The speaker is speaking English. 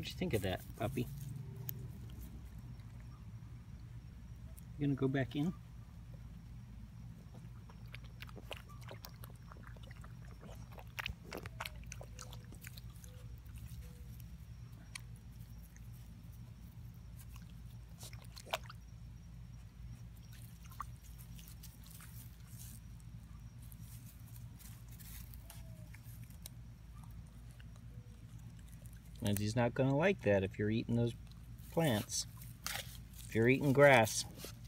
What'd you think of that, puppy? You gonna go back in? And he's not going to like that if you're eating those plants. If you're eating grass.